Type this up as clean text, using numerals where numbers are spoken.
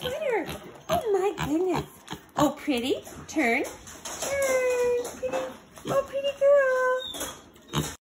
sweater. Oh my goodness. Oh, pretty. Turn. Turn. Pretty.